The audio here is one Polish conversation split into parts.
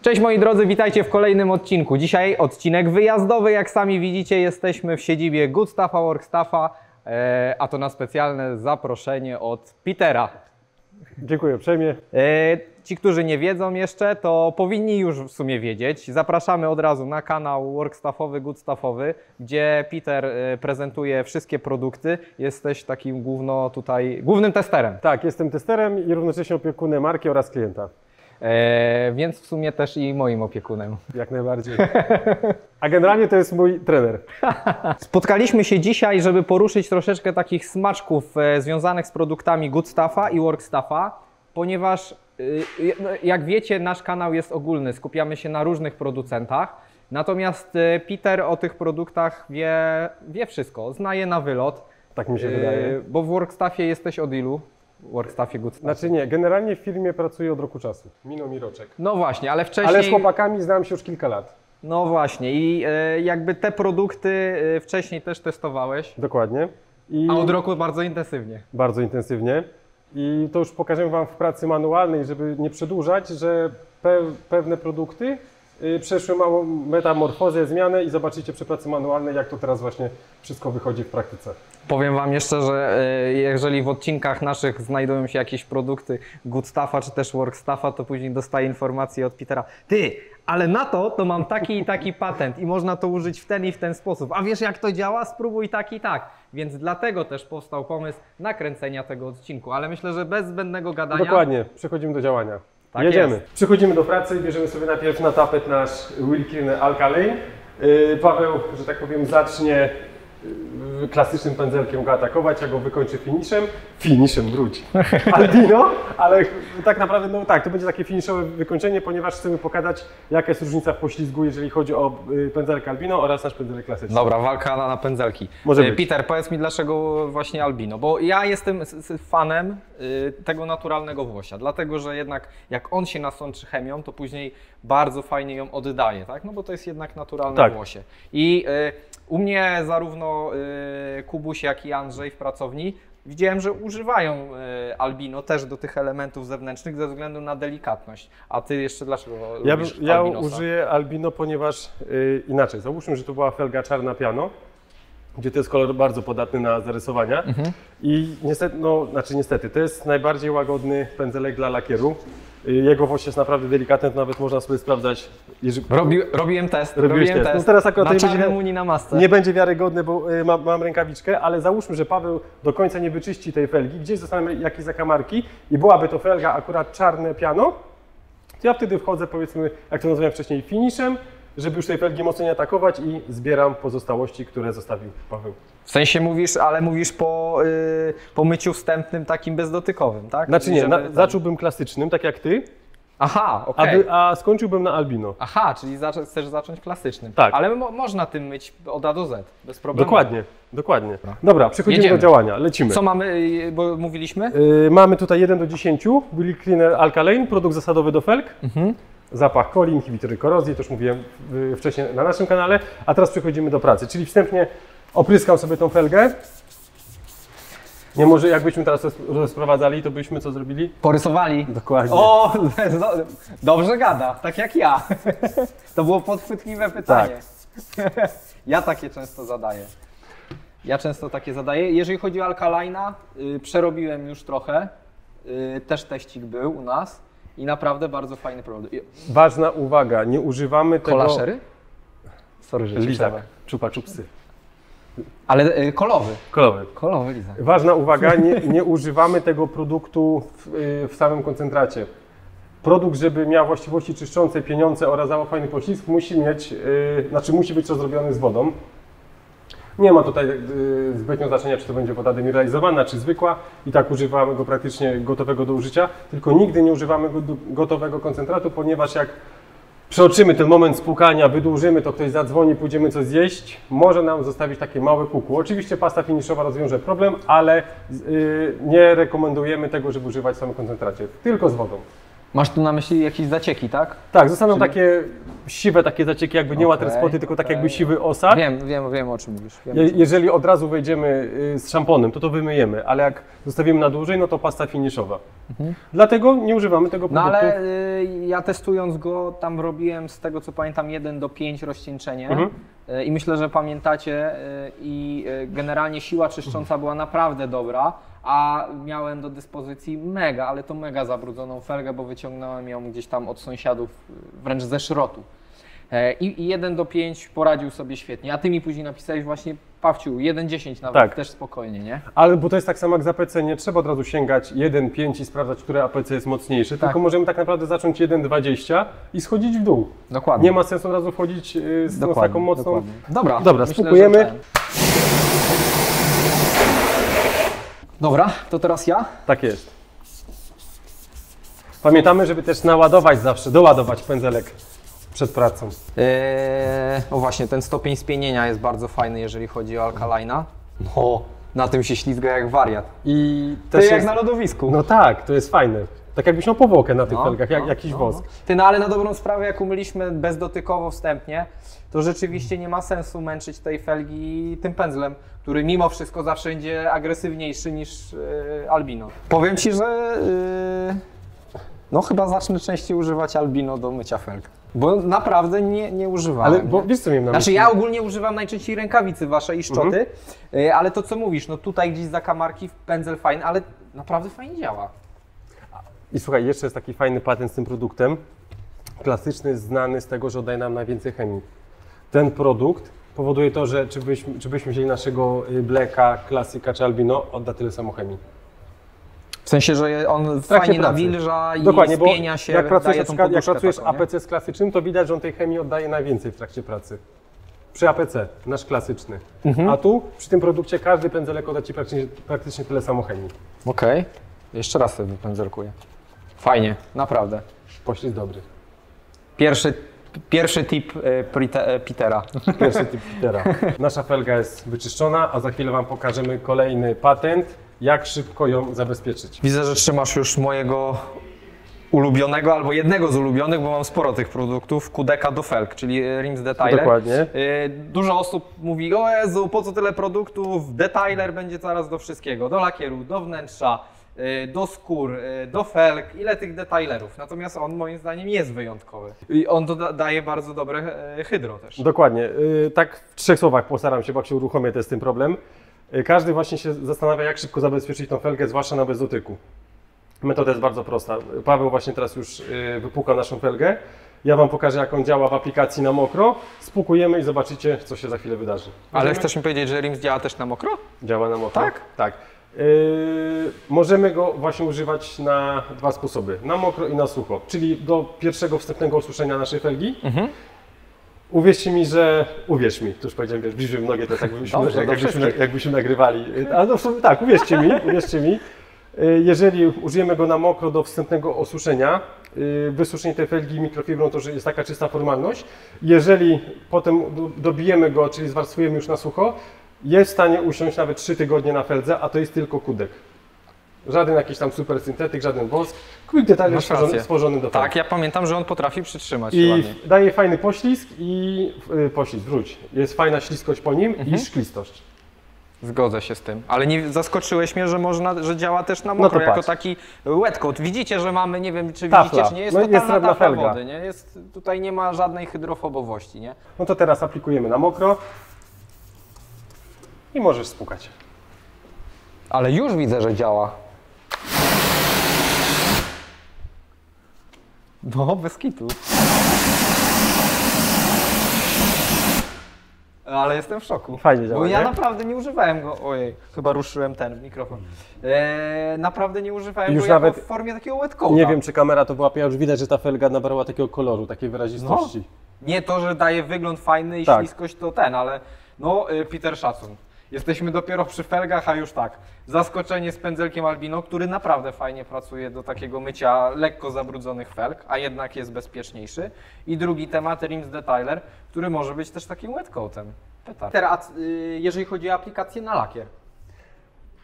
Cześć moi drodzy, witajcie w kolejnym odcinku. Dzisiaj odcinek wyjazdowy, jak sami widzicie, jesteśmy w siedzibie Good Stuffa Workstuffa, a to na specjalne zaproszenie od Petera. Dziękuję uprzejmie. Ci, którzy nie wiedzą jeszcze, to powinni już w sumie wiedzieć. Zapraszamy od razu na kanał Workstuffowy, Good Stuffowy, gdzie Peter prezentuje wszystkie produkty. Jesteś takim głównym testerem. Tak, jestem testerem i równocześnie opiekunem marki oraz klienta. Więc w sumie też i moim opiekunem. Jak najbardziej. A generalnie to jest mój trener. Spotkaliśmy się dzisiaj, żeby poruszyć troszeczkę takich smaczków związanych z produktami Good Stuffa i Workstuffa, ponieważ jak wiecie, nasz kanał jest ogólny, skupiamy się na różnych producentach, natomiast Peter o tych produktach wie wszystko, zna je na wylot. Tak mi się wydaje. Bo w Workstuffie jesteś od ilu? Workstuffie Good Stuff. Znaczy nie, generalnie w firmie pracuję od roku czasu. Minął mi roczek. No właśnie, ale wcześniej... Ale z chłopakami znam się już kilka lat. No właśnie i jakby te produkty wcześniej też testowałeś. Dokładnie. A od roku bardzo intensywnie. Bardzo intensywnie. I to już pokażę Wam w pracy manualnej, żeby nie przedłużać, że pewne produkty przeszły małą metamorfozę, zmianę i zobaczycie przy pracy manualnej, jak to teraz właśnie wszystko wychodzi w praktyce. Powiem Wam jeszcze, że jeżeli w odcinkach naszych znajdują się jakieś produkty Good Stuffa czy też Workstuffa, to później dostaję informację od Petera: ty, ale na to mam taki i taki patent i można to użyć w ten i w ten sposób. A wiesz, jak to działa? Spróbuj tak i tak. Więc dlatego też powstał pomysł nakręcenia tego odcinku. Ale myślę, że bez zbędnego gadania... Dokładnie, przechodzimy do działania. Tak jedziemy. jest. Przychodzimy do pracy i bierzemy sobie najpierw na tapet nasz Wheel Cleaner Alkaline. Paweł, że tak powiem, zacznie klasycznym pędzelkiem go atakować, ja go wykończę finishem wróć, albino, ale tak naprawdę, no tak, to będzie takie finiszowe wykończenie, ponieważ chcemy pokazać, jaka jest różnica w poślizgu, jeżeli chodzi o pędzelek albino oraz nasz pędzelek klasyczny. Dobra, walka na pędzelki. Może być. Peter, powiedz mi, dlaczego właśnie albino, bo ja jestem fanem tego naturalnego włosia, dlatego, że jednak jak on się nasączy chemią, to później bardzo fajnie ją oddaje, tak? No bo to jest jednak naturalne włosie. I u mnie zarówno Kubuś, jak i Andrzej w pracowni widziałem, że używają albino też do tych elementów zewnętrznych ze względu na delikatność. A ty jeszcze dlaczego lubisz Ja albinosa? użyję albino, ponieważ inaczej, załóżmy, że to była felga czarna piano, gdzie to jest kolor bardzo podatny na zarysowania i niestety, niestety, to jest najbardziej łagodny pędzelek dla lakieru. Jego włoś jest naprawdę delikatny, to nawet można sobie sprawdzać. Robiłem test. No teraz akurat na czarnym Unii na masce. Nie będzie wiarygodne, bo mam rękawiczkę, ale załóżmy, że Paweł do końca nie wyczyści tej felgi, gdzieś zostaną jakieś zakamarki i byłaby to felga akurat czarne piano, to ja wtedy wchodzę, powiedzmy, jak to nazywałem wcześniej, finishem, żeby już tej felgi mocno nie atakować i zbieram pozostałości, które zostawił Paweł. W sensie mówisz po myciu wstępnym takim bezdotykowym, tak? Znaczy nie, zacząłbym klasycznym, tak jak ty. Aha, okej. A skończyłbym na albino. Aha, czyli chcesz zacząć klasycznym. Tak. Ale można tym myć od A do Z, bez problemu. Dokładnie. Dobra, przechodzimy Jedziemy. do działania, lecimy. Co mamy, bo mówiliśmy? Mamy tutaj 1 do 10, Wheel Cleaner Alkaline, produkt zasadowy do felg. Zapach coli, inhibitory korozji, to już mówiłem wcześniej na naszym kanale, a teraz przechodzimy do pracy, czyli wstępnie opryskam sobie tą felgę. Nie może jakbyśmy teraz rozprowadzali, to byśmy co zrobili? Porysowali. Dokładnie. O, dobrze gada, tak jak ja. To było podchwytliwe pytanie. Tak. Ja takie często zadaję. Jeżeli chodzi o Alkalina, przerobiłem już trochę. Też teścik był u nas i naprawdę bardzo fajny produkt. Ważna uwaga, nie używamy tego... Kolaszery? Sorry, że lizak, czupa czupsy. Ale kolowy. Kolowy lizak. Ważna uwaga, nie używamy tego produktu w samym koncentracie. Produkt, żeby miał właściwości czyszczące, pieniądze oraz dawał fajny poślizg, musi być rozrobiony z wodą. Nie ma tutaj zbytnio znaczenia, czy to będzie woda demineralizowana, czy zwykła. I tak używamy go praktycznie gotowego do użycia. Tylko nigdy nie używamy gotowego koncentratu, ponieważ jak przeoczymy ten moment spłukania, wydłużymy, to ktoś zadzwoni, pójdziemy coś zjeść, może nam zostawić takie małe kuku. Oczywiście pasta finiszowa rozwiąże problem, ale nie rekomendujemy tego, żeby używać w samym koncentracie, tylko z wodą. Masz tu na myśli jakieś zacieki, tak? Tak, zostaną takie siwe takie zacieki, jakby nie water spoty, tylko tak jakby siwy osad. Wiem o czym mówisz. Jeżeli od razu wejdziemy z szamponem, to wymyjemy, ale jak zostawimy na dłużej, no to pasta finiszowa. Dlatego nie używamy tego No produktu. ale ja testując go, tam robiłem z tego co pamiętam 1 do 5 rozcieńczenie i myślę, że pamiętacie generalnie siła czyszcząca była naprawdę dobra, a miałem do dyspozycji ale to mega zabrudzoną felgę, bo wyciągnąłem ją gdzieś tam od sąsiadów wręcz ze szrotu. I 1 do 5 poradził sobie świetnie, a ty mi później napisałeś właśnie, Pawciu, 1,10 nawet Tak. też spokojnie, nie? Ale bo to jest tak samo jak z APC, nie trzeba od razu sięgać 1,5 i sprawdzać, które APC jest mocniejsze, tylko możemy tak naprawdę zacząć 1,20 i schodzić w dół. Dokładnie. Nie ma sensu od razu wchodzić z taką mocną... Dokładnie. Dobra, myślę, spróbujemy. że ten. Dobra, to teraz ja. Tak jest. Pamiętamy, żeby też naładować zawsze, doładować pędzelek przed pracą. O właśnie, ten stopień spienienia jest bardzo fajny, jeżeli chodzi o Alkalina. No, na tym się ślizga jak wariat. I To też jak na lodowisku. No tak, to jest fajne. Tak jakbyś miał powłokę na tych felgach, jak jakiś wosk. Ty, no ale na dobrą sprawę, jak umyliśmy bezdotykowo wstępnie, to rzeczywiście nie ma sensu męczyć tej felgi tym pędzlem, który mimo wszystko zawsze będzie agresywniejszy niż Albino. Powiem Ci, że no chyba zacznę częściej używać Albino do mycia felg. Bo naprawdę nie używałem. Ale bo wiesz co miałem na myśli? Znaczy ja ogólnie używam najczęściej rękawicy waszej i szczoty, ale to co mówisz, no tutaj gdzieś zakamarki, pędzel fajny, ale naprawdę fajnie działa. I słuchaj, jeszcze jest taki fajny patent z tym produktem. Klasyczny, znany z tego, że oddaje nam najwięcej chemii. Ten produkt powoduje to, że czy byśmy wzięli naszego Blacka, Classica czy Albino, odda tyle samo chemii. W sensie, że on trakcie fajnie pracy. nawilża i Dokładnie, bo spienia się, jak pracujesz, daje na tą przykład, jak poduszkę pracujesz taką, nie? APC z klasycznym, to widać, że on tej chemii oddaje najwięcej w trakcie pracy. Przy APC, nasz klasyczny. A tu, przy tym produkcie, każdy pędzelek odda Ci praktycznie tyle samo chemii. Okej. Jeszcze raz sobie wypędzelkuję. Fajnie, naprawdę. Poślizg dobry. Pierwszy tip Petera. Pierwszy typ Petera. Nasza felga jest wyczyszczona, a za chwilę Wam pokażemy kolejny patent, jak szybko ją zabezpieczyć. Widzę, że trzymasz już mojego ulubionego, albo jednego z ulubionych, bo mam sporo tych produktów, Kudeka do felg, czyli Rims Detailer. Dokładnie. Dużo osób mówi, o Jezu, po co tyle produktów, Detailer będzie zaraz do wszystkiego, do lakieru, do wnętrza, do skór, do felg, ile tych detailerów. Natomiast on moim zdaniem jest wyjątkowy. I on daje bardzo dobre hydro też. Dokładnie. Tak w 3 słowach postaram się, bo jak się uruchomię, to jest ten problem. Każdy właśnie się zastanawia, jak szybko zabezpieczyć tą felgę, zwłaszcza na bezdotyku. Metoda jest bardzo prosta. Paweł właśnie teraz już wypuka naszą felgę. Ja Wam pokażę, jak on działa w aplikacji na mokro. Spłukujemy i zobaczycie, co się za chwilę wydarzy. Ale chcesz mi powiedzieć, że Rims działa też na mokro? Działa na mokro? Tak? Tak. Możemy go właśnie używać na 2 sposoby. Na mokro i na sucho. Czyli do pierwszego wstępnego osuszenia naszej felgi. Uwierz mi, to już powiedziałem, wiesz, bliżej w nogę, to jest jakbyśmy nagrywali. Ale no, tak, uwierzcie mi. Jeżeli użyjemy go na mokro do wstępnego osuszenia, wysuszenie tej felgi mikrofibrą to jest taka czysta formalność. Jeżeli potem dobijemy go, czyli zwarstwujemy już na sucho, jest w stanie usiąść nawet 3 tygodnie na feldze, a to jest tylko kudek. Żaden jakiś tam super syntetyk, żaden wosk. Quick Detailer stworzony do felgi. Tak, ja pamiętam, że on potrafi przytrzymać się I ładnie. daje fajny poślizg jest fajna śliskość po nim i szklistość. Zgodzę się z tym, ale nie zaskoczyłeś mnie, że działa też na mokro, jako taki wet coat. Widzicie, że mamy, nie wiem czy Tafla. widzicie, czy nie, jest No totalna jest srebrna tafla felga. wody, nie? Tutaj nie ma żadnej hydrofobowości, nie? No to teraz aplikujemy na mokro i możesz spłukać. Ale już widzę, że działa. No, bez kitu. Ale jestem w szoku. Fajnie działa, bo ja nie? naprawdę nie używałem go. Ojej, chyba ruszyłem ten mikrofon. Naprawdę nie używałem Już go jako nawet w formie takiego wet coata. Nie wiem, czy kamera to była, już widać, że ta felga nabrała takiego koloru, takiej wyrazistości. Nie to, że daje wygląd fajny i Tak. śliskość to ale no Peter szacun. Jesteśmy dopiero przy felgach, a już tak. Zaskoczenie z pędzelkiem Albino, który naprawdę fajnie pracuje do takiego mycia lekko zabrudzonych felg, a jednak jest bezpieczniejszy. I drugi temat, Rims Detailer, który może być też takim wet coatem. Teraz, jeżeli chodzi o aplikację na lakier.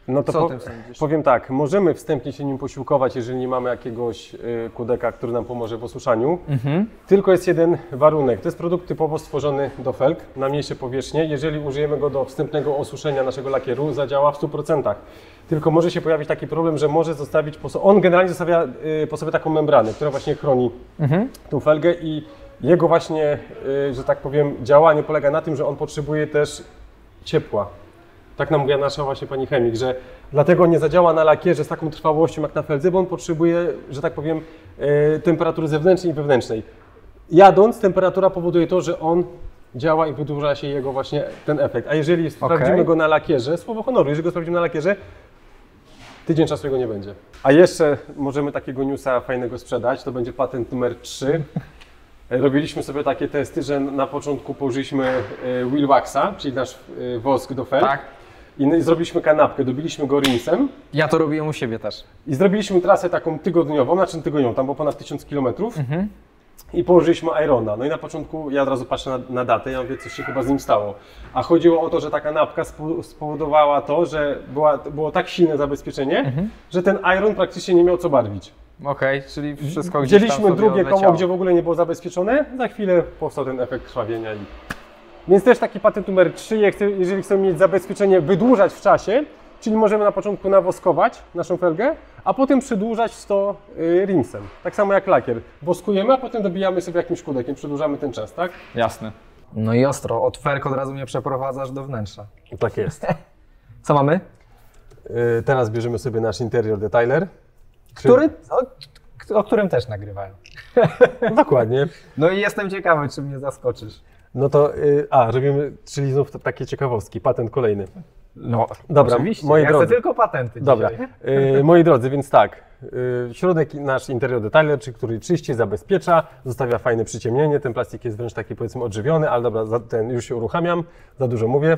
No to Co o tym sądzisz? powiem tak, możemy wstępnie się nim posiłkować, jeżeli nie mamy jakiegoś kudeka, który nam pomoże w osuszaniu. Tylko jest jeden warunek. To jest produkt typowo stworzony do felg na mniejsze powierzchnie. Jeżeli użyjemy go do wstępnego osuszenia naszego lakieru, zadziała w 100%. Tylko może się pojawić taki problem, że może zostawić on generalnie zostawia po sobie taką membranę, która właśnie chroni tą felgę i jego właśnie, że tak powiem, działanie polega na tym, że on potrzebuje też ciepła. Tak nam mówiła nasza właśnie pani chemik, że dlatego nie zadziała na lakierze z taką trwałością jak na feldze, bo on potrzebuje, że tak powiem, temperatury zewnętrznej i wewnętrznej. Jadąc, temperatura powoduje to, że on działa i wydłuża się jego właśnie ten efekt. A jeżeli sprawdzimy go na lakierze, słowo honoru, jeżeli go sprawdzimy na lakierze, tydzień czasu jego nie będzie. A jeszcze możemy takiego newsa fajnego sprzedać, to będzie patent numer 3. Robiliśmy sobie takie testy, że na początku położyliśmy wheel waxa, czyli nasz wosk do felg. Tak. I zrobiliśmy kanapkę, dobiliśmy go rimsem Ja to robiłem u siebie też. i zrobiliśmy trasę taką tygodniową, tam było ponad 1000 km i położyliśmy irona. No i na początku ja od razu patrzę na datę, ja mówię, coś się chyba z nim stało. A chodziło o to, że ta kanapka spowodowała to, że było tak silne zabezpieczenie, że ten iron praktycznie nie miał co barwić. Okej, czyli wszystko gdzieś tam Wzięliśmy sobie drugie odleciało. koło, gdzie w ogóle nie było zabezpieczone, za chwilę powstał ten efekt krwawienia. Więc też taki patent numer 3, jeżeli chcemy mieć zabezpieczenie, wydłużać w czasie, czyli możemy na początku nawoskować naszą felgę, a potem przedłużać to rimsem. Tak samo jak lakier. Woskujemy, a potem dobijamy sobie jakimś kudekiem, przedłużamy ten czas, tak? Jasne. No i ostro, od felg od razu mnie przeprowadzasz do wnętrza. Tak jest. Co mamy? Teraz bierzemy sobie nasz interior detailer. O którym też nagrywają. Dokładnie. No i jestem ciekawy, czy mnie zaskoczysz. No to, robimy, czyli znów takie ciekawostki, patent kolejny. No, Dobra, oczywiście. moi Ja drodzy. chcę tylko patenty Dobra, dzisiaj. moi drodzy, więc tak, środek nasz interior detailer, który czyści, zabezpiecza, zostawia fajne przyciemnienie, ten plastik jest wręcz taki powiedzmy odżywiony, ale dobra, ten już się uruchamiam, za dużo mówię.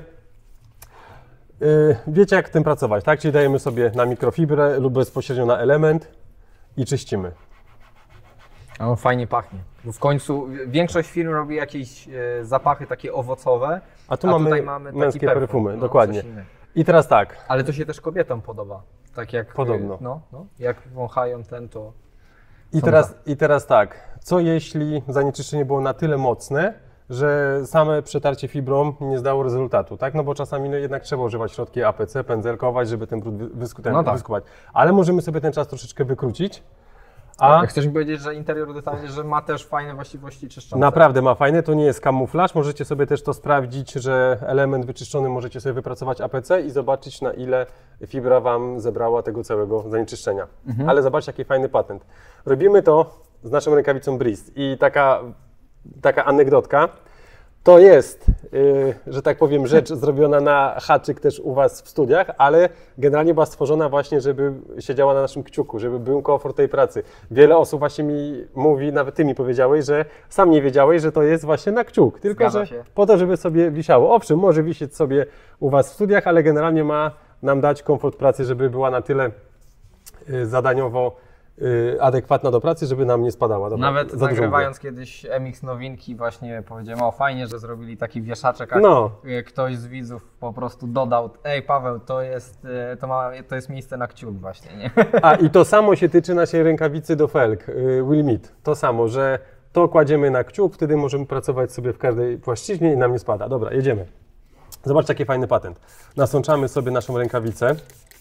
Wiecie jak tym pracować, tak? Czyli dajemy sobie na mikrofibrę lub bezpośrednio na element i czyścimy. A on fajnie pachnie. Bo w końcu większość firm robi jakieś zapachy takie owocowe, A tu tutaj mamy taki męskie perfum, perfumy, no, dokładnie. coś innego. I teraz tak, Ale to się też kobietom podoba. Tak jak Podobno. Jak wąchają ten, to i teraz tak, co jeśli zanieczyszczenie było na tyle mocne, że same przetarcie fibrą nie zdało rezultatu, tak? No bo czasami jednak trzeba używać środki APC, pędzelkować, żeby ten brud wyskuwać. Ale możemy sobie ten czas troszeczkę wykrócić. Chcesz mi powiedzieć, że interior detailer, że ma też fajne właściwości czyszczące? Naprawdę ma fajne, to nie jest kamuflaż. Możecie sobie też to sprawdzić, że element wyczyszczony możecie sobie wypracować APC i zobaczyć, na ile fibra Wam zebrała tego całego zanieczyszczenia. Ale zobaczcie, jaki fajny patent. Robimy to z naszą rękawicą Breeze i taka anegdotka. To jest, że tak powiem, rzecz zrobiona na haczyk też u Was w studiach, ale generalnie była stworzona właśnie, żeby siedziała na naszym kciuku, żeby był komfort tej pracy. Wiele osób właśnie mi mówi, nawet Ty mi powiedziałeś, że sam nie wiedziałeś, że to jest właśnie na kciuk, tylko Zgadza że się. po to, żeby sobie wisiało. Owszem, może wisieć sobie u Was w studiach, ale generalnie ma nam dać komfort pracy, żeby była na tyle zadaniowo adekwatna do pracy, żeby nam nie spadała. Dobra, Nawet za dużo nagrywając kiedyś MX nowinki właśnie powiedziałem, o fajnie, że zrobili taki wieszaczek, a ktoś z widzów po prostu dodał, ej Paweł, to jest miejsce na kciuk właśnie, nie? A i to samo się tyczy naszej rękawicy do felg, Wilmit. To samo, że to kładziemy na kciuk, wtedy możemy pracować sobie w każdej płaszczyźnie i nam nie spada. Dobra, jedziemy. Zobaczcie, jaki fajny patent. Nasączamy sobie naszą rękawicę.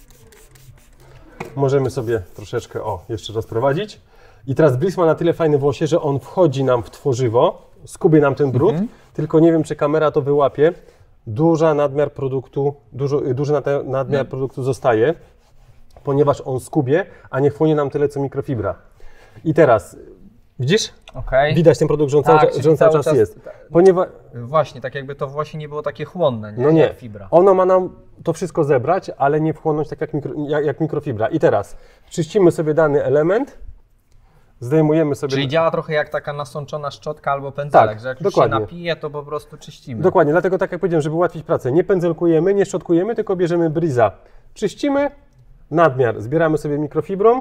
Możemy sobie troszeczkę, jeszcze rozprowadzić. I teraz Breeze ma na tyle fajne włosie, że on wchodzi nam w tworzywo, skubie nam ten brud, tylko nie wiem, czy kamera to wyłapie. Duży nadmiar produktu zostaje, ponieważ on skubie, a nie wchłonie nam tyle, co mikrofibra. I teraz, widzisz? Okay. Widać ten produkt, że on cały czas jest. Ponieważ... Właśnie, tak jakby to włosie nie było takie chłonne, nie? No nie, jak fibra. ono ma nam to wszystko zebrać, ale nie wchłonąć tak jak mikrofibra. I teraz czyścimy sobie dany element, zdejmujemy sobie... Czyli działa trochę jak taka nasączona szczotka albo pędzelek, tak, że jak dokładnie. już się napije, to po prostu czyścimy. Dokładnie, dlatego tak jak powiedziałem, żeby ułatwić pracę, nie pędzelkujemy, nie szczotkujemy, tylko bierzemy Breeze'a, czyścimy, nadmiar zbieramy sobie mikrofibrą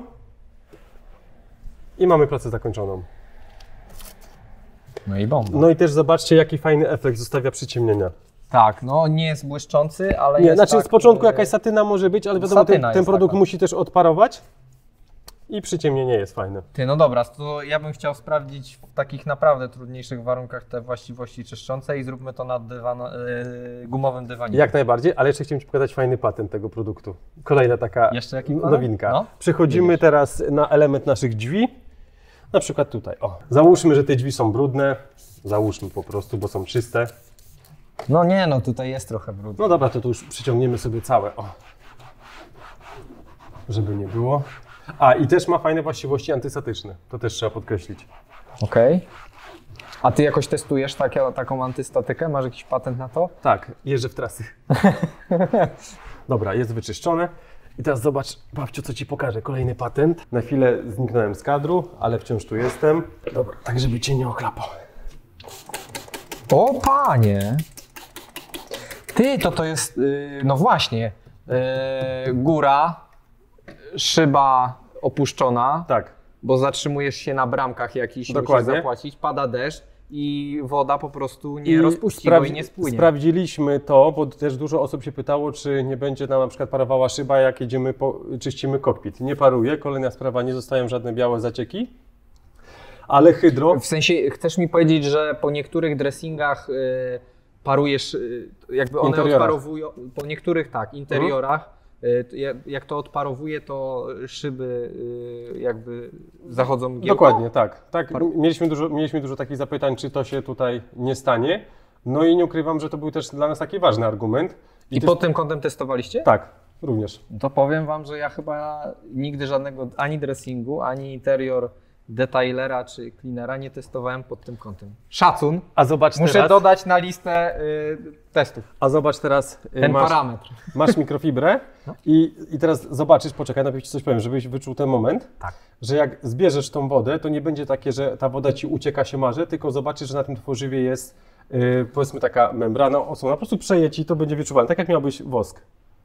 i mamy pracę zakończoną. No i bomba. No i też zobaczcie, jaki fajny efekt zostawia przyciemnienia. Tak, no nie jest błyszczący, ale Nie, jest znaczy tak, z początku jakaś satyna może być, ale wiadomo, satyna ten jest produkt taka. musi też odparować i przyciemnienie jest fajne. Ty, no dobra, to ja bym chciał sprawdzić w takich naprawdę trudniejszych warunkach te właściwości czyszczące i zróbmy to na gumowym dywaniku. Jak najbardziej, ale jeszcze chciałem Ci pokazać fajny patent tego produktu. Kolejna taka Jeszcze jaki patent? nowinka. No. Przechodzimy teraz na element naszych drzwi. Na przykład tutaj. O, załóżmy, że te drzwi są brudne. Załóżmy po prostu, bo są czyste. No nie, no tutaj jest trochę brudno. No dobra, to tu już przyciągniemy sobie całe. O. Żeby nie było. A i też ma fajne właściwości antystatyczne. To też trzeba podkreślić. Okej. A ty jakoś testujesz taką antystatykę? Masz jakiś patent na to? Tak, jeżdżę w trasy. Dobra, jest wyczyszczone. I teraz zobacz, babciu, co Ci pokażę. Kolejny patent. Na chwilę zniknąłem z kadru, ale wciąż tu jestem. Dobra, tak żeby Cię nie ochlapał. O panie! Ty, to jest, no właśnie, góra, szyba opuszczona, Tak. bo zatrzymujesz się na bramkach jakiś, Dokładnie. musisz zapłacić, pada deszcz i woda po prostu nie rozpuści go i nie spłynie. Sprawdziliśmy to, bo też dużo osób się pytało, czy nie będzie nam na przykład parowała szyba, jak jedziemy, czyścimy kokpit. Nie paruje. Kolejna sprawa, nie zostają żadne białe zacieki. Ale hydro... W sensie, chcesz mi powiedzieć, że po niektórych dressingach parujesz, jakby one Interiorach. odparowują, po niektórych tak, interiorach, jak to odparowuje, to szyby jakby zachodzą mgiełką? Dokładnie, tak. Mieliśmy dużo takich zapytań, czy to się tutaj nie stanie. No i nie ukrywam, że to był też dla nas taki ważny argument. I też- pod tym kątem testowaliście? Tak, również. To powiem wam, że ja chyba nigdy żadnego ani dressingu, ani interior detailera czy cleanera nie testowałem pod tym kątem. Szacun. A zobacz Muszę teraz, dodać na listę testów ten parametr. masz mikrofibrę i teraz zobaczysz, poczekaj, najpierw Ci coś powiem, żebyś wyczuł ten moment, Tak. że jak zbierzesz tą wodę, to nie będzie takie, że ta woda Ci ucieka, się marzy, tylko zobaczysz, że na tym tworzywie jest powiedzmy taka membrana osłona, po prostu przeje Ci, to będzie wyczuwalne, tak jak miałbyś wosk.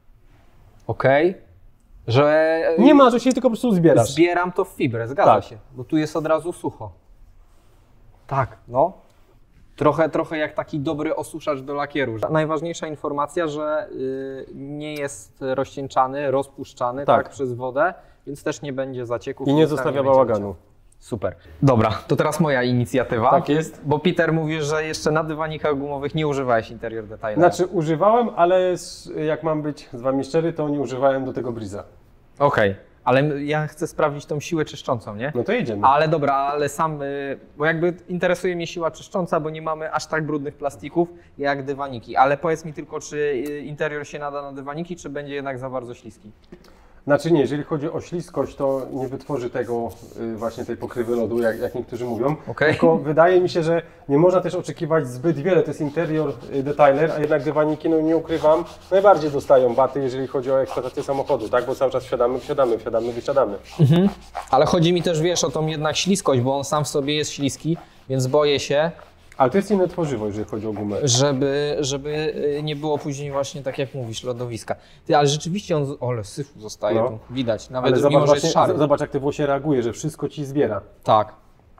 Okej. Że Nie marzy się, tylko po prostu zbierasz. zbieram to w fibrę, zgadza Tak. się, bo tu jest od razu sucho. Tak, no. Trochę jak taki dobry osuszacz do lakieru. Najważniejsza informacja, że nie jest rozcieńczany, rozpuszczany Tak. przez wodę, więc też nie będzie zacieków. I nie więc tam zostawia będzie bałaganu. leciał. Super. Dobra, to teraz moja inicjatywa. Tak jest. Bo Peter mówi, że jeszcze na dywanikach gumowych nie używałeś interior detailera. Znaczy używałem, ale jak mam być z Wami szczery, to nie używałem do tego Breeza. Okej, ale ja chcę sprawdzić tą siłę czyszczącą, nie? No to jedziemy. Ale dobra, ale sam, bo jakby interesuje mnie siła czyszcząca, bo nie mamy aż tak brudnych plastików jak dywaniki. Ale powiedz mi tylko, czy interior się nada na dywaniki, czy będzie jednak za bardzo śliski? Znaczy nie, jeżeli chodzi o śliskość, to nie wytworzy tego właśnie tej pokrywy lodu, jak niektórzy mówią. Okej. Tylko wydaje mi się, że nie można też oczekiwać zbyt wiele. To jest interior detailer, a jednak dywaniki, no nie ukrywam, najbardziej dostają baty, jeżeli chodzi o eksploatację samochodu, tak? Bo cały czas wsiadamy, wysiadamy. Ale chodzi mi też, wiesz, o tą jednak śliskość, bo on sam w sobie jest śliski, więc boję się, Ale to jest inne tworzywo, jeżeli chodzi o gumę. żeby nie było później właśnie, tak jak mówisz, lodowiska. Ty, ale rzeczywiście on, ale syfu zostaje No. tu, widać, Ale nawet zobacz, mimo, że jest właśnie, szary. zobacz, jak te włosie reaguje, że wszystko Ci zbiera. Tak.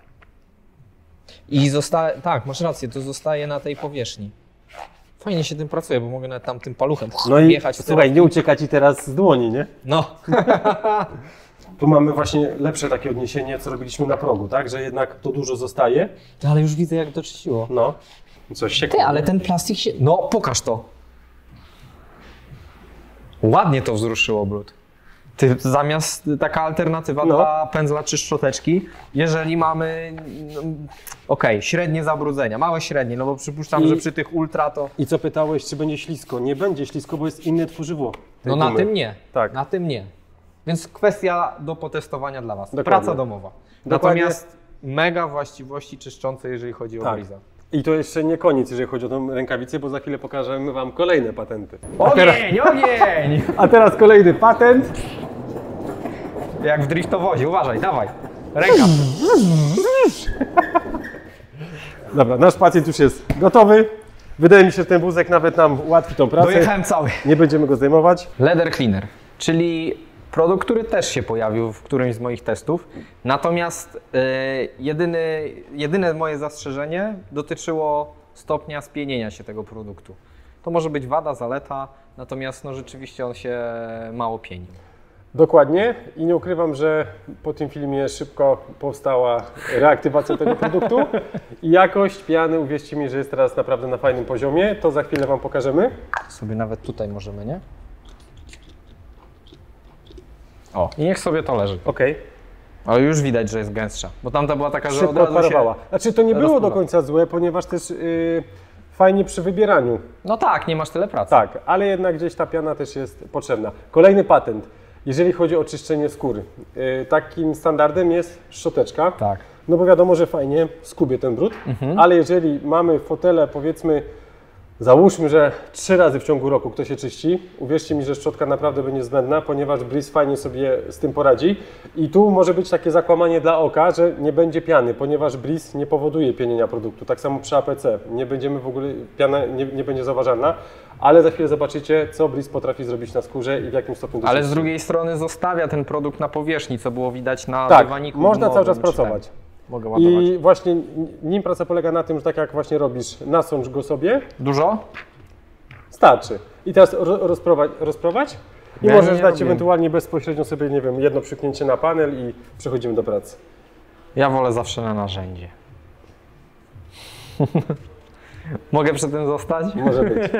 I zostaje, tak, masz rację, to zostaje na tej powierzchni. Fajnie się tym pracuje, bo mogę nawet tam tym paluchem No i jechać. słuchaj, nie ucieka Ci teraz z dłoni, nie? No. Tu mamy właśnie lepsze takie odniesienie, co robiliśmy na progu, tak? Że jednak to dużo zostaje. Ale już widzę, jak to czyściło. No. Coś się Ty, ale ten plastik się... No, pokaż to. Ładnie to wzruszyło brud. Ty, zamiast taka alternatywa No. dla pędzla czy szczoteczki, jeżeli mamy, no, okej, średnie zabrudzenia, małe średnie, no bo przypuszczam, że przy tych ultra to... I co pytałeś, czy będzie ślisko? Nie będzie ślisko, bo jest inne tworzywo. tej No na gumy. tym nie. Tak. Na tym nie. Więc kwestia do potestowania dla Was. Dokładnie. Praca domowa. Dokładnie. Natomiast mega właściwości czyszczące, jeżeli chodzi o Tak. Breeza. I to jeszcze nie koniec, jeżeli chodzi o tą rękawicę, bo za chwilę pokażemy Wam kolejne patenty. Teraz, Ogień! a teraz kolejny patent. Jak w driftowozie, uważaj, dawaj. Ręka. Dobra, nasz pacjent już jest gotowy. Wydaje mi się, że ten wózek nawet nam ułatwi tą pracę. Dojechałem cały. Nie będziemy go zdejmować. Leather Cleaner, czyli produkt, który też się pojawił w którymś z moich testów. Natomiast jedyne moje zastrzeżenie dotyczyło stopnia spienienia się tego produktu. To może być wada, zaleta, natomiast no, rzeczywiście on się mało pieni. Dokładnie i nie ukrywam, że po tym filmie szybko powstała reaktywacja tego produktu i jakość piany, uwierzcie mi, że jest teraz naprawdę na fajnym poziomie. To za chwilę Wam pokażemy. Sobie nawet tutaj możemy, nie? O, i niech sobie to leży. Okej. Ale już widać, że jest gęstsza, bo tamta była taka, że od Szybko razu odparowała. się... Znaczy to nie było do rozpływa. końca złe, ponieważ też fajnie przy wybieraniu. No tak, nie masz tyle pracy. Tak, ale jednak gdzieś ta piana też jest potrzebna. Kolejny patent, jeżeli chodzi o czyszczenie skóry. Takim standardem jest szczoteczka. Tak. No bo wiadomo, że fajnie skubie ten brud, ale jeżeli mamy fotele, powiedzmy, załóżmy, że 3 razy w ciągu roku kto się czyści, uwierzcie mi, że szczotka naprawdę będzie zbędna, ponieważ Breeze fajnie sobie z tym poradzi. I tu może być takie zakłamanie dla oka, że nie będzie piany, ponieważ Breeze nie powoduje pienienia produktu. Tak samo przy APC. Nie będziemy w ogóle, piana nie będzie zauważalna, ale za chwilę zobaczycie, co Breeze potrafi zrobić na skórze i w jakim stopniu to Ale czyści. z drugiej strony zostawia ten produkt na powierzchni, co było widać na Tak, dywaniku można cały gumowym, czas czy pracować. ten. Mogę ładować. I właśnie nim praca polega na tym, że tak jak właśnie robisz, nasącz go sobie, Dużo? starczy. I teraz rozprowadź i Ja możesz nie dać robię. ewentualnie bezpośrednio sobie, nie wiem, jedno przyknięcie na panel i przechodzimy do pracy. Ja wolę zawsze na narzędzie. Mogę przy tym zostać? Może być.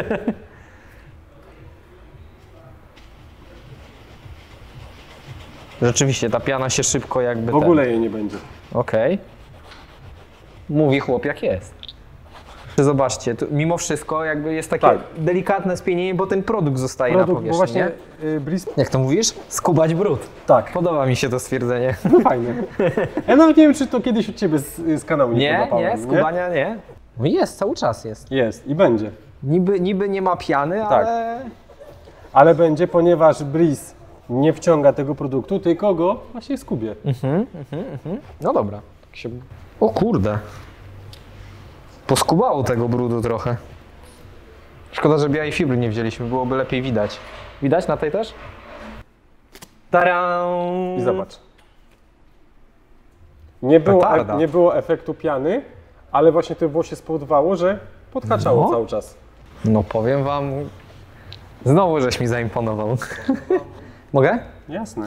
Rzeczywiście, ta piana się szybko jakby... W ogóle jej nie będzie. Okej. Mówi chłop jak jest. Zobaczcie, tu, mimo wszystko jakby jest takie Tak. delikatne spienienie, bo ten produkt zostaje na Produkt, powierzchni, bo właśnie nie? Breeze... Jak to mówisz? Skubać brud. Tak, Podoba mi się to stwierdzenie. no fajnie. Ja nawet nie wiem, czy to kiedyś od Ciebie z kanału nie Nie, podłapałem, nie, skubania nie. No jest, cały czas jest. Jest i będzie. Niby nie ma piany, Tak. ale... Ale będzie, ponieważ Breeze nie wciąga tego produktu, tylko go właśnie skubie. No dobra. Tak się... O kurde. Poskubało tego brudu trochę. Szkoda, że białej fibry nie wzięliśmy, byłoby lepiej widać. Widać na tej też? Taram! I zobacz. Nie było, Petarda. nie było efektu piany, ale właśnie to włosie spowodowało, że podhaczało No. cały czas. No powiem wam, znowu żeś mi zaimponował. Mogę? Jasne.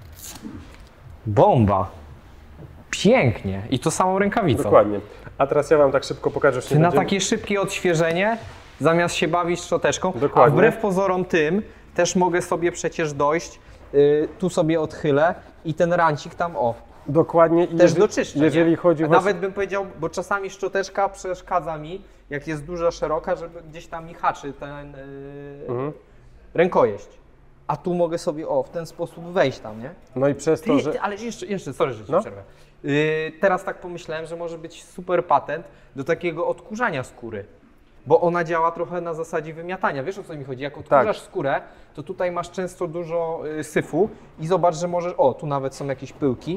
Bomba. Pięknie. I to samą rękawicą. Dokładnie. A teraz ja Wam tak szybko pokażę, że Ty na takie szybkie odświeżenie, zamiast się bawić szczoteczką, Dokładnie. a wbrew pozorom tym, też mogę sobie przecież dojść, tu sobie odchylę i ten rancik tam, o, Dokładnie. I też doczyszczę. Jeżeli nie? chodzi A właśnie... nawet bym powiedział, bo czasami szczoteczka przeszkadza mi, jak jest duża, szeroka, żeby gdzieś tam mi haczy ten rękojeść. A tu mogę sobie, o, w ten sposób wejść tam, nie? No i przez to, że... Ale jeszcze, sorry, że ci No. przerwę. Teraz tak pomyślałem, że może być super patent do takiego odkurzania skóry. Bo ona działa trochę na zasadzie wymiatania. Wiesz, o co mi chodzi? Jak odkurzasz skórę, to tutaj masz często dużo syfu i zobacz, że możesz... O, tu nawet są jakieś pyłki.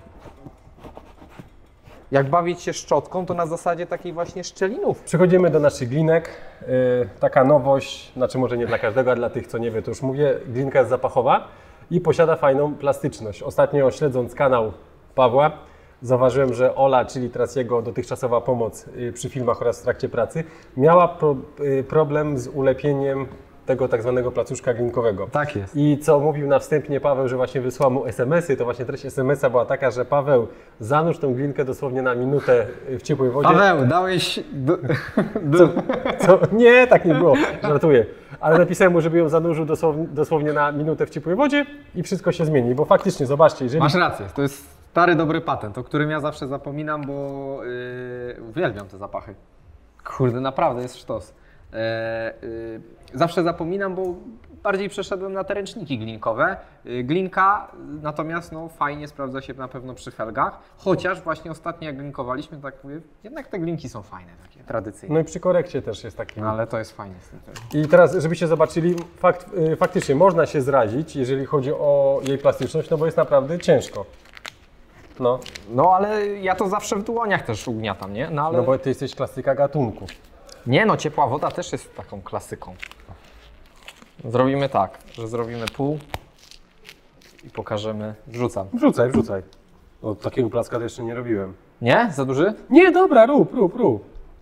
Jak bawić się szczotką, to na zasadzie takiej właśnie szczelinów. Przechodzimy do naszych glinek. Taka nowość, znaczy może nie dla każdego, a dla tych, co nie wie, to już mówię, glinka jest zapachowa i posiada fajną plastyczność. Ostatnio śledząc kanał Pawła, zauważyłem, że Ola, czyli teraz jego dotychczasowa pomoc przy filmach oraz w trakcie pracy, miała problem z ulepieniem tego tak zwanego placuszka glinkowego. Tak jest. I co mówił na wstępie Paweł, że właśnie wysłał mu SMS-y, to właśnie treść SMS-a była taka, że Paweł, zanurz tą glinkę dosłownie na minutę w ciepłej wodzie. Paweł, dałeś... Co? Nie, tak nie było, żartuję. Ale napisałem mu, żeby ją zanurzył dosłownie na minutę w ciepłej wodzie i wszystko się zmieni, bo faktycznie, zobaczcie, jeżeli... Masz rację, to jest stary, dobry patent, o którym ja zawsze zapominam, bo uwielbiam te zapachy. Kurde, naprawdę jest sztos. Zawsze zapominam, bo bardziej przeszedłem na te ręczniki glinkowe. Glinka natomiast no, fajnie sprawdza się na pewno przy felgach, chociaż właśnie ostatnio jak glinkowaliśmy, tak mówię, jednak te glinki są fajne, takie tradycyjne. No i przy korekcie też jest taki. No, ale to jest fajnie z tym też. I teraz, żebyście zobaczyli, faktycznie można się zrazić, jeżeli chodzi o jej plastyczność, no bo jest naprawdę ciężko. No, No ale ja to zawsze w dłoniach też ugniatam, nie? No ale... no bo ty jesteś klasyka gatunku. Nie no, ciepła woda też jest taką klasyką. Zrobimy tak, że zrobimy pół i pokażemy, wrzucam. Wrzucaj. O, takiego placka to jeszcze nie robiłem. Nie? Za duży? Nie, dobra, rób.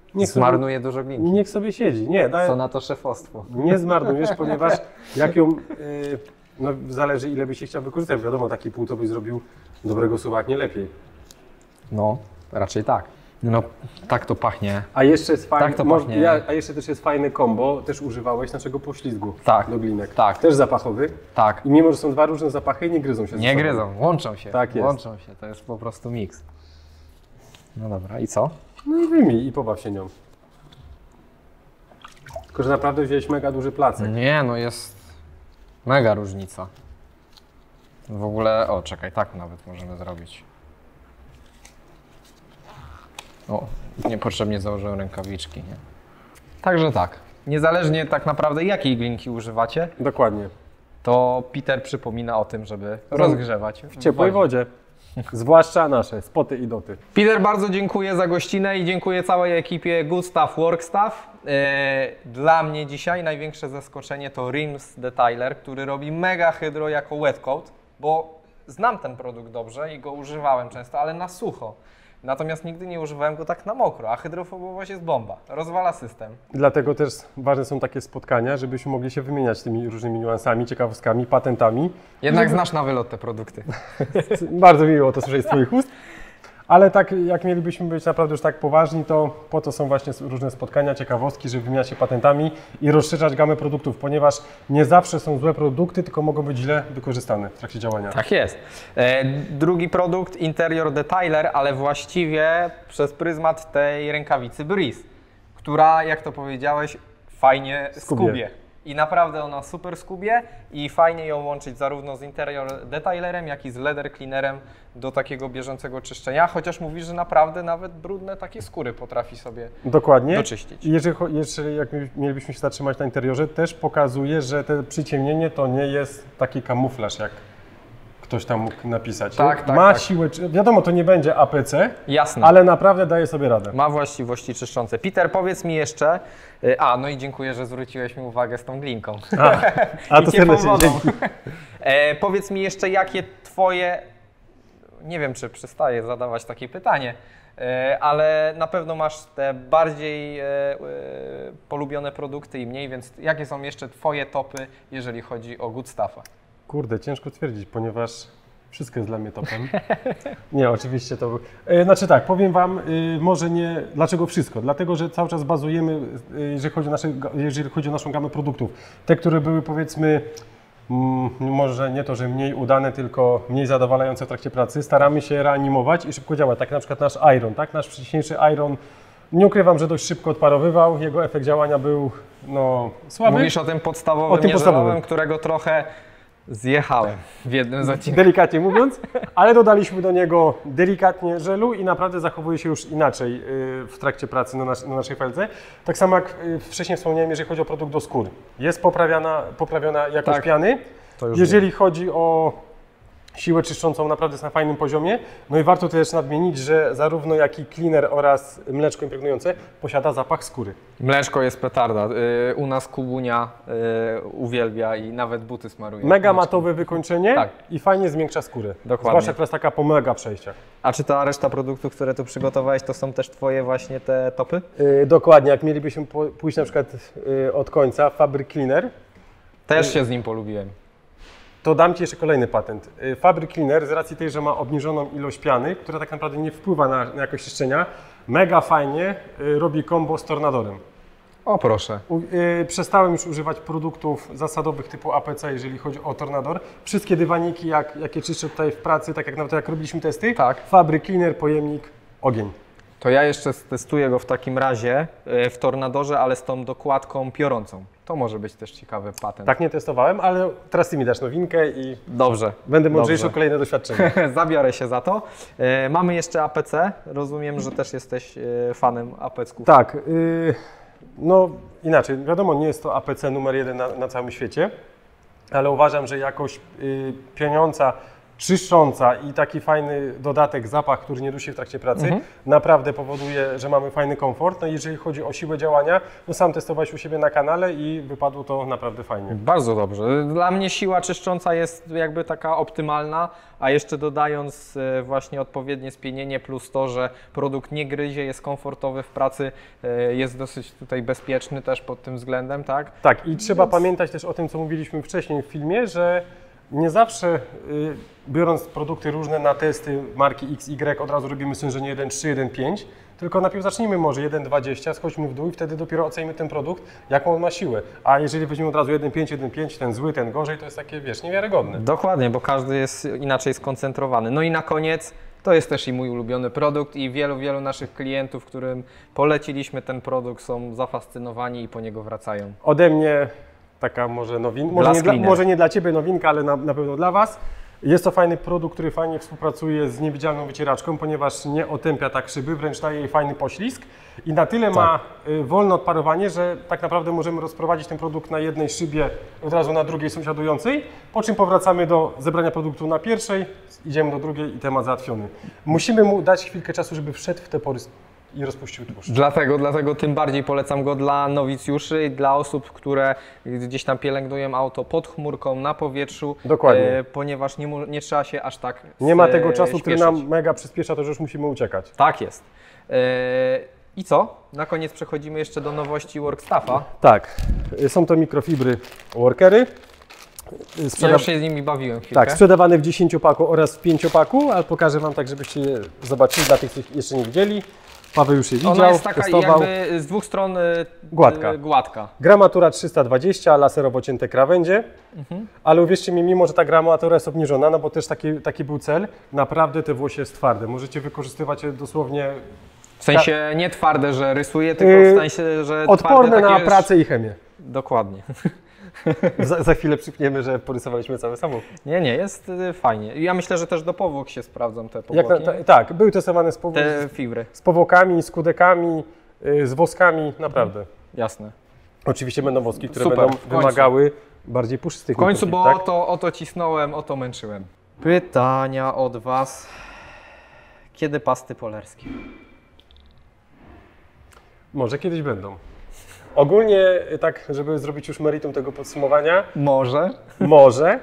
Zmarnuje dużo glinki. Niech sobie siedzi. Nie, Co na to szefostwo? nie zmarnujesz, ponieważ jak ją, no zależy ile byś się chciał wykorzystać. Wiadomo, taki pół to byś zrobił dobrego suwak nie lepiej. No, raczej tak. No, tak to pachnie. A jeszcze jest fajny, Tak to pachnie. a jeszcze też jest fajny combo, też używałeś naszego poślizgu Tak, do glinek. tak. Też zapachowy. Tak. I mimo, że są dwa różne zapachy, nie gryzą się ze Nie sobą. gryzą, łączą się. Tak jest. Łączą się, to jest po prostu miks. No dobra, i co? No i wyjmij i pobaw się nią. Tylko, że naprawdę wziąłeś mega duży placek. Nie, no jest mega różnica. W ogóle, o czekaj, tak nawet możemy zrobić. O, niepotrzebnie założyłem rękawiczki, nie? Także tak, niezależnie tak naprawdę jakiej glinki używacie, Dokładnie. to Peter przypomina o tym, żeby rozgrzewać W ciepłej wodzie. Zwłaszcza nasze, spoty i doty. Peter, bardzo dziękuję za gościnę i dziękuję całej ekipie Good Stuff, Work Stuff. Dla mnie dzisiaj największe zaskoczenie to Rims Detailer, który robi mega hydro jako wet coat, bo znam ten produkt dobrze i go używałem często, ale na sucho. Natomiast nigdy nie używałem go tak na mokro, a hydrofobowość jest bomba, rozwala system. Dlatego też ważne są takie spotkania, żebyśmy mogli się wymieniać tymi różnymi niuansami, ciekawostkami, patentami. Jednak znasz na wylot te produkty. Bardzo miło to słyszeć z Twoich ust. Ale tak jak mielibyśmy być naprawdę już tak poważni, to po to są właśnie różne spotkania, ciekawostki, żeby wymieniać się patentami i rozszerzać gamę produktów, ponieważ nie zawsze są złe produkty, tylko mogą być źle wykorzystane w trakcie działania. Tak jest. Drugi produkt, Interior Detailer, ale właściwie przez pryzmat tej rękawicy Breeze, która, jak to powiedziałeś, fajnie skubie. I naprawdę ona super skubie i fajnie ją łączyć zarówno z Interior Detailerem, jak i z Leather Cleanerem do takiego bieżącego czyszczenia, chociaż mówisz, że naprawdę nawet brudne takie skóry potrafi sobie Dokładnie. doczyścić. I jeżeli jak mielibyśmy się zatrzymać na interiorze, też pokazuje, że te przyciemnienie to nie jest taki kamuflaż, jak ktoś tam mógł napisać. Tak, tak, Ma tak. siłę, wiadomo, to nie będzie APC, Jasne. ale naprawdę daje sobie radę. Ma właściwości czyszczące. Peter, powiedz mi jeszcze, no i dziękuję, że zwróciłeś mi uwagę z tą glinką. A I to ciepłą serdecznie wodą. dzięki. Powiedz mi jeszcze, jakie Twoje, nie wiem czy przestaję zadawać takie pytanie, ale na pewno masz te bardziej polubione produkty i mniej, więc jakie są jeszcze Twoje topy, jeżeli chodzi o Good Stuffa? Kurde, ciężko twierdzić, ponieważ wszystko jest dla mnie topem. Nie, oczywiście to był... Znaczy tak, powiem Wam, może nie... Dlaczego wszystko? Dlatego, że cały czas bazujemy, jeżeli chodzi o naszą gamę produktów. Te, które były powiedzmy, może nie to, że mniej udane, tylko mniej zadowalające w trakcie pracy, staramy się reanimować i szybko działać. Tak na przykład nasz Iron, tak? Nasz wcześniejszy Iron, nie ukrywam, że dość szybko odparowywał, jego efekt działania był no, słaby. Mówisz o tym podstawowym, O tym podstawowym. nieżelowym, którego trochę zjechałem w jednym z odcinków. Delikatnie mówiąc, ale dodaliśmy do niego delikatnie żelu i naprawdę zachowuje się już inaczej w trakcie pracy na naszej felce. Tak samo jak wcześniej wspomniałem, jeżeli chodzi o produkt do skóry. Jest poprawiona jakość Tak, piany. to już Jeżeli chodzi o siłę czyszczącą, naprawdę jest na fajnym poziomie. No i warto też nadmienić, że zarówno jak i cleaner oraz mleczko impregnujące posiada zapach skóry. Mleczko jest petarda. U nas Kubunia uwielbia i nawet buty smaruje. Mega mleczkiem. matowe wykończenie Tak. i fajnie zmiękcza skórę. Dokładnie. Zwłaszcza jak jest taka po mega przejściach. A czy ta reszta produktów, które tu przygotowałeś, to są też Twoje właśnie te topy? Dokładnie, jak mielibyśmy pójść na przykład od końca, Fabric Cleaner, Też się z nim polubiłem. to dam Ci jeszcze kolejny patent. Fabric Cleaner z racji tej, że ma obniżoną ilość piany, która tak naprawdę nie wpływa na jakość czyszczenia, mega fajnie robi combo z Tornadorem. O proszę. Przestałem już używać produktów zasadowych typu APC, jeżeli chodzi o Tornador. Wszystkie dywaniki, jakie czyszczę tutaj w pracy, tak jak nawet jak robiliśmy testy, Tak. Fabric Cleaner, pojemnik, ogień. To ja jeszcze testuję go w takim razie w Tornadorze, ale z tą dokładką piorącą. To może być też ciekawy patent. Tak nie testowałem, ale teraz Ty mi dasz nowinkę i Dobrze. będę mądrzejszy o Dobrze. kolejne doświadczenie. Zabiorę się za to. Mamy jeszcze APC. Rozumiem, że też jesteś fanem APC-ków. Tak, no inaczej, wiadomo, nie jest to APC numer 1 na całym świecie, ale uważam, że jakość pieniądza czyszcząca i taki fajny dodatek, zapach, który nie dusi w trakcie pracy, naprawdę powoduje, że mamy fajny komfort. No i jeżeli chodzi o siłę działania, no sam testowałeś u siebie na kanale i wypadło to naprawdę fajnie. Bardzo dobrze. Dla mnie siła czyszcząca jest jakby taka optymalna, a jeszcze dodając właśnie odpowiednie spienienie plus to, że produkt nie gryzie, jest komfortowy w pracy, jest dosyć tutaj bezpieczny też pod tym względem, tak? Tak, i trzeba pamiętać też o tym, co mówiliśmy wcześniej w filmie, że nie zawsze biorąc produkty różne na testy marki XY od razu robimy stężenie 1,3, 1,5, tylko najpierw zacznijmy może 1,20, schodźmy w dół i wtedy dopiero ocenimy ten produkt, jaką on ma siłę. A jeżeli weźmiemy od razu 1,5, 1,5, ten zły, ten gorzej, to jest takie, wiesz, niewiarygodne. Dokładnie, bo każdy jest inaczej skoncentrowany. No i na koniec, to jest też i mój ulubiony produkt i wielu naszych klientów, którym poleciliśmy ten produkt, są zafascynowani i po niego wracają. Ode mnie taka może nowinka, może nie dla Ciebie nowinka, ale na pewno dla Was. Jest to fajny produkt, który fajnie współpracuje z niewidzialną wycieraczką, ponieważ nie otępia tak szyby, wręcz daje jej fajny poślizg i na tyle ma wolne odparowanie, że tak naprawdę możemy rozprowadzić ten produkt na jednej szybie, od razu na drugiej sąsiadującej, po czym powracamy do zebrania produktu na pierwszej, idziemy do drugiej i temat załatwiony. Musimy mu dać chwilkę czasu, żeby wszedł w te pory i rozpuścił tłuszcz. Dlatego tym bardziej polecam go dla nowicjuszy i dla osób, które gdzieś tam pielęgnują auto pod chmurką, na powietrzu. Dokładnie. Ponieważ nie trzeba się aż tak nie ma tego czasu, śpieszyć. który nam mega przyspiesza to, że już musimy uciekać. Tak jest. I co? Na koniec przechodzimy jeszcze do nowości Workstaffa. Tak, są to mikrofibry workery. Ja już się z nimi bawiłem chwilkę. Tak, sprzedawane w 10-paku oraz w 5-paku, ale pokażę Wam tak, żebyście je zobaczyli, dla tych, którzy jeszcze nie widzieli. Paweł już je widział, Ona jest taka testował. jakby z dwóch stron gładka. Gramatura 320, laserowo cięte krawędzie, ale uwierzcie mi, mimo że ta gramatura jest obniżona, no bo też taki był cel, naprawdę te włosie jest twarde. Możecie wykorzystywać je dosłownie... W sensie nie twarde, że rysuje, tylko w sensie, że odporne twarde na pracę i chemię. Dokładnie. Za chwilę przypniemy, że porysowaliśmy cały samochód. Nie, jest fajnie. Ja myślę, że też do powłok się sprawdzą te powłoki. Tak, były testowane te fibry. Z powłokami, z kudekami, z woskami, naprawdę. Jasne. Oczywiście będą woski, które Super, będą wymagały bardziej puszystych w końcu, bo tak? o to cisnąłem, o to męczyłem. Pytania od Was. Kiedy pasty polerskie? Może kiedyś będą. Ogólnie tak, żeby zrobić już meritum tego podsumowania. Może.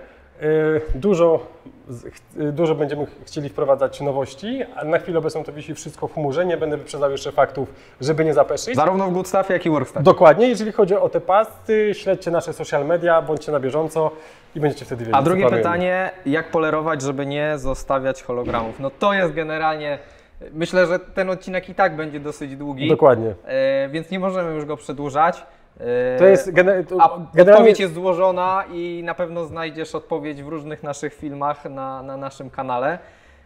Dużo będziemy chcieli wprowadzać nowości, a na chwilę obecną to wisi wszystko w chmurze. Nie będę wyprzedzał jeszcze faktów, żeby nie zapeszyć. Zarówno w Goodstaffie, jak i Workstaffie. Dokładnie. Jeżeli chodzi o te pasty, śledźcie nasze social media, bądźcie na bieżąco i będziecie wtedy wiedzieć. A drugie pytanie, jak polerować, żeby nie zostawiać hologramów? No to jest generalnie... Myślę, że ten odcinek i tak będzie dosyć długi. Dokładnie. Więc nie możemy już go przedłużać. To jest odpowiedź jest złożona i na pewno znajdziesz odpowiedź w różnych naszych filmach na naszym kanale.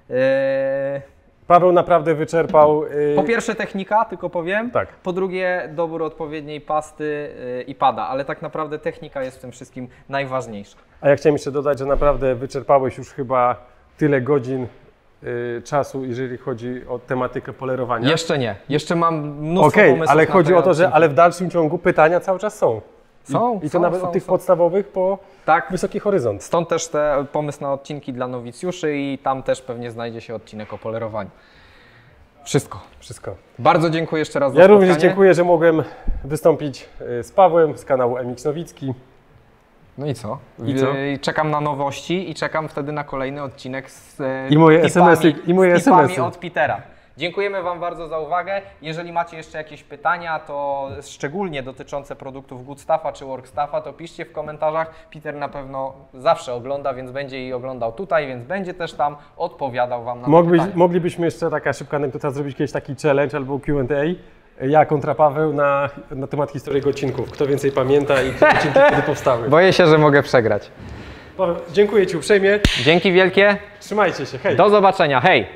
Paweł naprawdę wyczerpał... Po pierwsze technika, tylko powiem. Tak. Po drugie dobór odpowiedniej pasty i pada, ale tak naprawdę technika jest w tym wszystkim najważniejsza. A ja chciałem jeszcze dodać, że naprawdę wyczerpałeś już chyba tyle godzin czasu, jeżeli chodzi o tematykę polerowania. Jeszcze nie. Jeszcze mam mnóstwo pomysłów. Ale chodzi o to, że w dalszym ciągu pytania cały czas są. I to nawet od tych podstawowych po wysoki horyzont. Stąd też pomysł na odcinki dla nowicjuszy i tam też pewnie znajdzie się odcinek o polerowaniu. Wszystko. Bardzo dziękuję jeszcze raz za spotkanie. Ja również dziękuję, że mogłem wystąpić z Pawłem z kanału MX Nowicki. No i co? Czekam na nowości i czekam wtedy na kolejny odcinek z tipami od Petera. Dziękujemy Wam bardzo za uwagę. Jeżeli macie jeszcze jakieś pytania, to szczególnie dotyczące produktów Goodstaffa czy Workstaffa, to piszcie w komentarzach. Peter na pewno zawsze ogląda, więc będzie i oglądał tutaj, więc będzie też tam odpowiadał Wam na te pytania. Moglibyśmy jeszcze, taka szybka anegdota, zrobić kiedyś taki challenge albo Q&A. Ja kontra Paweł na temat historii jego odcinków. Kto więcej pamięta i które odcinki kiedy powstały. Boję się, że mogę przegrać. Paweł, dziękuję Ci uprzejmie. Dzięki wielkie. Trzymajcie się, hej. Do zobaczenia, hej.